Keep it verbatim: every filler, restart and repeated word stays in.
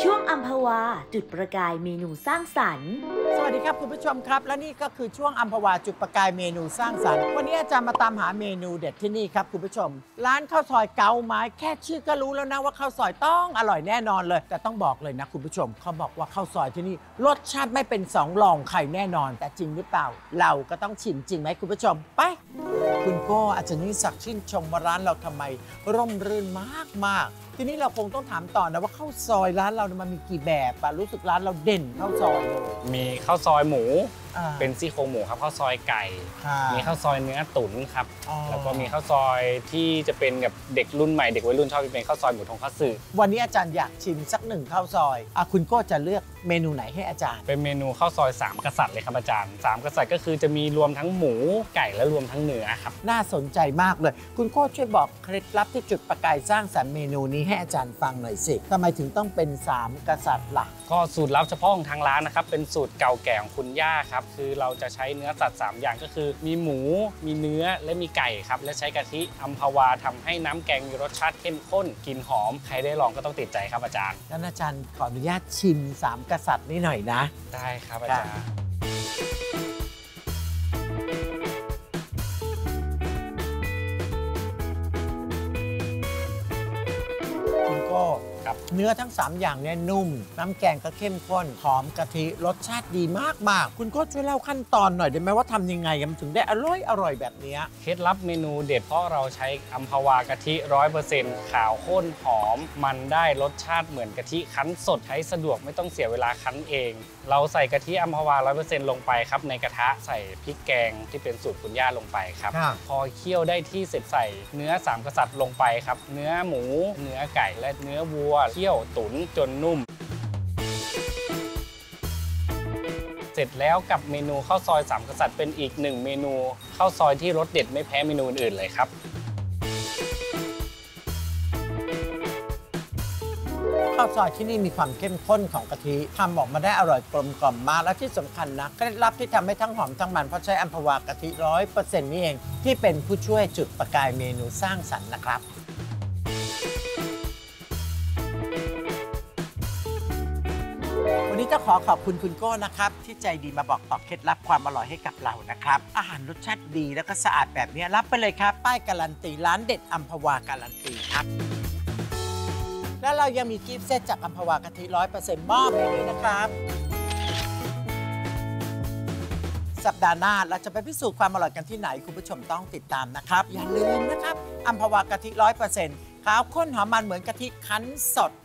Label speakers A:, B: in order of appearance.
A: ช่วงอัมพวาจุดประกายเมนูสร้างสรรค์
B: สวัสดีครับคุณผู้ชมครับและนี่ก็คือช่วงอัมพวาจุดประกายเมนูสร้างสรรค์วันนี้อาจารย์มาตามหาเมนูเด็ดที่นี่ครับคุณผู้ชมร้านข้าวซอยเกาไม้แค่ชื่อก็รู้แล้วนะว่าข้าวซอยต้องอร่อยแน่นอนเลยแต่ต้องบอกเลยนะคุณผู้ชมเขาบอกว่าข้าวซอยที่นี่รสชาติไม่เป็นสองรองใครแน่นอนแต่จริงหรือเปล่าเราก็ต้องชิมจริงไหมคุณผู้ชมไปคุณโก้อาจารย์นิสักชื่นชมว่าร้านเราทำไมร่มรื่นมากมากทีนี้เราคงต้องถามต่อนะว่าข้าวซอยร้านเรามันมีกี่แบบอะรู้สึกร้านเราเด่นข้าวซอยเลย
C: มีข้าวซอยหมูเป็นซี่โครงหมูครับข้าวซอยไก่มีข้าวซอยเนื้อตุ๋นครับแล้วก็มีข้าวซอยที่จะเป็นกับเด็กรุ่นใหม่เด็กวัยรุ่นชอบเป็นข้าวซอยหมูทงคัตสึ
B: วันนี้อาจารย์อยากชิมสักหนึ่งข้าวซอยอ่ะคุณก็จะเลือกเมนูไหนให้อาจารย์
C: เป็นเมนูข้าวซอยสามกษัตริย์เลยครับอาจารย์สามกษัตริย์ก็คือจะมีรวมทั้งหมูไก่และรวมทั้งเนื้อครับ
B: น่าสนใจมากเลยคุณโก้ช่วยบอกเคล็ดลับที่จุดประกายสร้างสรรค์เมนูนี้ให้อาจารย์ฟังหน่อยสิทำไมถึงต้องเป็นสามกษัตริย์ล่ะ
C: ก็สูตรลับเฉพาะของทางร้านนะครับเป็นสูตรเก่าแก่ของคุณย่าครับคือเราจะใช้เนื้อสัตว์สามอย่างก็คือมีหมูมีเนื้อและมีไก่ครับและใช้กะทิอัมพวาทำให้น้ำแกงมีรสชาติเข้มข้นกลิ่นหอมใครได้ลองก็ต้องติดใจครับอาจารย์
B: งั้นอาจารย์ขออนุญาตชิมสามกษัตริย์นี้หน่อยนะ
C: ได้ครับอาจารย์
B: คุณโก้เนื้อทั้งสามอย่างเนี่ยนุ่มน้ำแกงก็เข้มข้นหอมกะทิรสชาติดีมากๆคุณโก้ช่วยเล่าขั้นตอนหน่อยได้ไหมว่าทำยังไงมันถึงได้อร่อยอร่อยแบบนี้
C: เคล็ดลับเมนูเด็ดเพราะเราใช้อัมพวากะทิ ร้อยเปอร์เซ็นต์ ขาวข้นหอมมันได้รสชาติเหมือนกะทิคั้นสดใช้สะดวกไม่ต้องเสียเวลาคั้นเองเราใส่กะทิอัมพวา ร้อยเปอร์เซ็นต์ ลงไปครับในกระทะใส่พริกแกงที่เป็นสูตรคุณย่าลงไปครับพอเคี่ยวได้ที่เสร็จใส่เนื้อสามกษัตริย์ลงไปครับเนื้อหมูเนื้อไก่และเนื้อวัวเคี่ยวตุ๋นจนนุ่มเสร็จแล้วกับเมนูข้าวซอยสามกษัตริย์เป็นอีกหนึ่งเมนูข้าวซอยที่รสเด็ดไม่แพ้เมนูอื่นเลยครับ
B: ข้าวซอยที่นี่มีความเข้มข้นของกะทิทำออกมาได้อร่อยกลมกล่อมมากและที่สำคัญนะเคล็ดลับที่ทำให้ทั้งหอมทั้งมันเพราะใช้อัมพวากะทิ ร้อยเปอร์เซ็นต์ นี่เองที่เป็นผู้ช่วยจุดประกายเมนูสร้างสรรค์นะครับวันนี้ต้องขอขอบคุณคุณโก้นะครับที่ใจดีมาบอกต่อเคล็ดลับความอร่อยให้กับเรานะครับอาหารรสชาติดีแล้วก็สะอาดแบบนี้รับไปเลยครับป้ายการันตีร้านเด็ดอัมพวาการันตีครับแล้วเรายังมีกิฟต์เซตจากอัมพวากะทิ ร้อยเปอร์เซ็นต์ มอบให้ด้วยนะครับสัปดาห์หน้าเราจะไปพิสูจน์ความอร่อยกันที่ไหนคุณผู้ชมต้องติดตามนะครับอย่าลืมนะครับอัมพวากะทิ ร้อยเปอร์เซ็นต์ ขาวข้นหอมมันเหมือนกะทิคั้นสด